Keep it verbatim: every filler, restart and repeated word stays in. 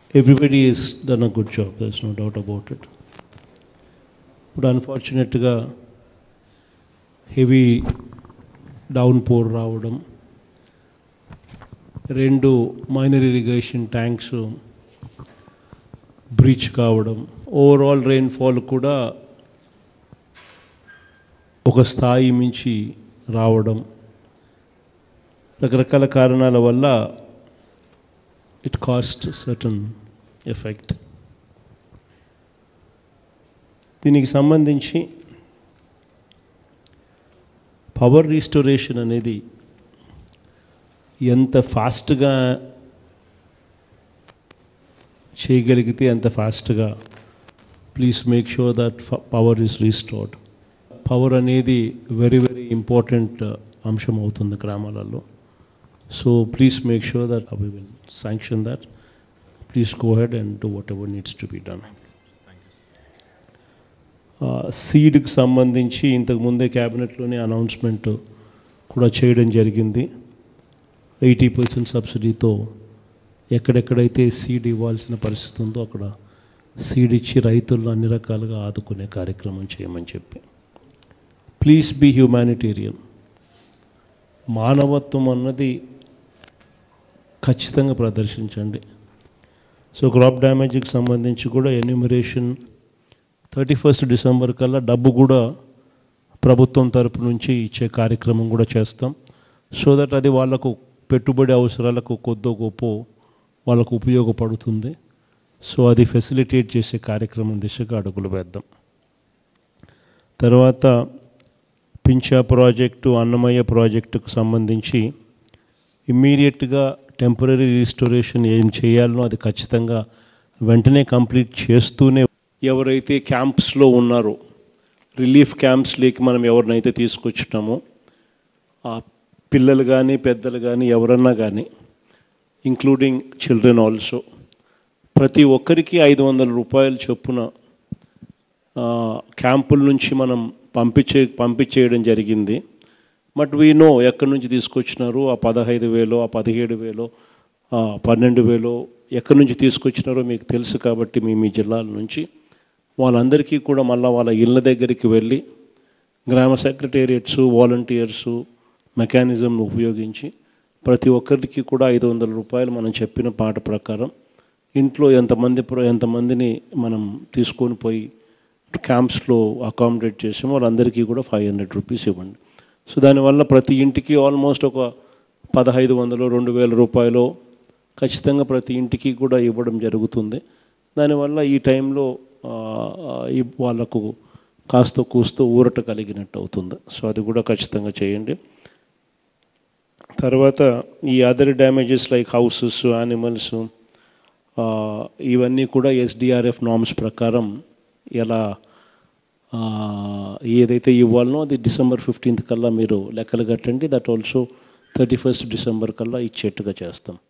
everybody has done a good job, there's no doubt about it. But unfortunately, heavy downpour రావడం, రెండు minor irrigation tanks breach కావడం, overall rainfall కూడా ఒక స్థాయి మించి రావడం, రకరకాల కారణాల వల్ల ఇట్ కాస్ట్ సర్టన్ ఎఫెక్ట్. దీనికి సంబంధించి పవర్ రీస్టోరేషన్ అనేది ఎంత ఫాస్ట్గా చేయగలిగితే అంత ఫాస్ట్గా please make sure that power is restored. Power అనేది వెరీ వెరీ ఇంపార్టెంట్ అంశం అవుతుంది గ్రామాలలో. So please make sure that we will sanction that. Please go ahead and do whatever needs to be done. సీడ్కి సంబంధించి ఇంతకుముందే క్యాబినెట్లోనే announcement కూడా చేయడం జరిగింది. ఎయిటీ పర్సెంట్ సబ్సిడీతో ఎక్కడెక్కడైతే సీడ్ ఇవ్వాల్సిన పరిస్థితి ఉందో అక్కడ సీడ్ ఇచ్చి రైతులను అన్ని రకాలుగా ఆదుకునే కార్యక్రమం చేయమని చెప్పి. Please be humanitarian. మానవత్వం అన్నది ఖచ్చితంగా ప్రదర్శించండి. సో క్రాప్ డ్యామేజ్కి సంబంధించి కూడా ఎన్యూమరేషన్ థర్టీ ఫస్ట్ డిసెంబర్ కల్లా డబ్బు కూడా ప్రభుత్వం తరపు నుంచి ఇచ్చే కార్యక్రమం కూడా చేస్తాం. సో దట్ అది వాళ్ళకు పెట్టుబడి అవసరాలకు కొద్దో గొప్ప వాళ్ళకు ఉపయోగపడుతుంది. సో అది ఫెసిలిటేట్ చేసే కార్యక్రమం దిశగా అడుగులు వేద్దాం. తర్వాత పింఛా ప్రాజెక్టు, అన్నమయ్య ప్రాజెక్టుకు సంబంధించి ఇమ్మీడియట్గా టెంపరీ రీస్టోరేషన్ ఏం చేయాలనో అది ఖచ్చితంగా వెంటనే కంప్లీట్ చేస్తూనే, ఎవరైతే క్యాంప్స్లో ఉన్నారో రిలీఫ్ క్యాంప్స్లోకి మనం ఎవరినైతే తీసుకొచ్చినామో ఆ పిల్లలు కానీ పెద్దలు కానీ ఎవరన్నా కానీ ఇంక్లూడింగ్ చిల్డ్రన్ ఆల్సో ప్రతి ఒక్కరికి ఐదు వందల రూపాయల చొప్పున క్యాంపుల నుంచి మనం పంపించే పంపించేయడం జరిగింది. బట్ వీ నో ఎక్కడి నుంచి తీసుకొచ్చినారు, ఆ పదహైదు వేలు ఆ పదిహేడు వేలు పన్నెండు వేలు ఎక్కడి నుంచి తీసుకొచ్చినారో మీకు తెలుసు. కాబట్టి మీ మీ జిల్లాల నుంచి వాళ్ళందరికీ కూడా మళ్ళీ వాళ్ళ ఇళ్ళ దగ్గరికి వెళ్ళి గ్రామ సెక్రటేరియట్సు, వాలంటీర్సు మెకానిజంను ఉపయోగించి ప్రతి ఒక్కరికి కూడా ఐదు వందల రూపాయలు మనం చెప్పిన పాట ప్రకారం ఇంట్లో ఎంతమంది ఎంతమందిని మనం తీసుకొని పోయి క్యాంప్స్లో అకామిడేట్ చేసాము వాళ్ళందరికీ కూడా ఫైవ్ హండ్రెడ్ రూపీస్ ఇవ్వండి. సో దానివల్ల ప్రతి ఇంటికి ఆల్మోస్ట్ ఒక పదహైదు వందలు రెండు వేల రూపాయలు ఖచ్చితంగా ప్రతి ఇంటికి కూడా ఇవ్వడం జరుగుతుంది. దానివల్ల ఈ టైంలో వాళ్ళకు కాస్త కూస్తో ఊరట కలిగినట్టు అవుతుంది. సో అది కూడా ఖచ్చితంగా చేయండి. తర్వాత ఈ other damages like houses, animals ఇవన్నీ కూడా ఎస్డిఆర్ఎఫ్ నామ్స్ ప్రకారం ఎలా ఏదైతే ఇవ్వాలనో అది డిసెంబర్ ఫిఫ్టీన్త్ కల్లా మీరు లెక్కలు కట్టండి. That also thirty first December కల్లా ఇచ్చేట్టుగా చేస్తాం.